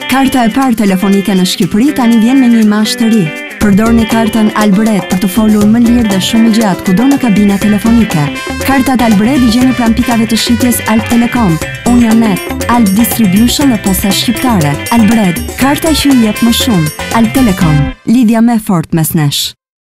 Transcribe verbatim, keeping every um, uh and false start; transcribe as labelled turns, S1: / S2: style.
S1: Karta e parë telefonike në Shqipëri tani vjen me një imazh të ri. Përdorni kartën Albred për të folur më lirë dhe shumë gjatë kudo në kabina telefonike. Kartat Albred i gjeni pranë pikave të shitjes Alp Telekom, Unionet, Alp Distribution dhe Posta Shqiptare. Albred, karta që i jep më shumë. Alp Telekom, lidhja më e fortë mes nesh.